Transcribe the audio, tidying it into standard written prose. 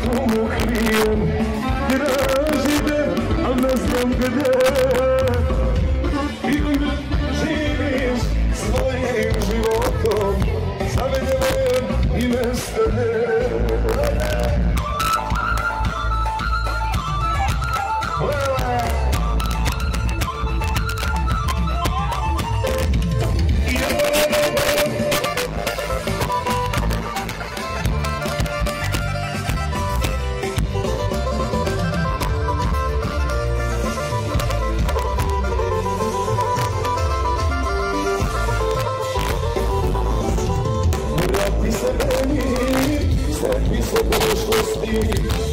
mu krijem, tražite, al ne znam gdje. Ili živiš svojim životom, zavedem i nestane. Vrati se meni, sjetni se prošlosti.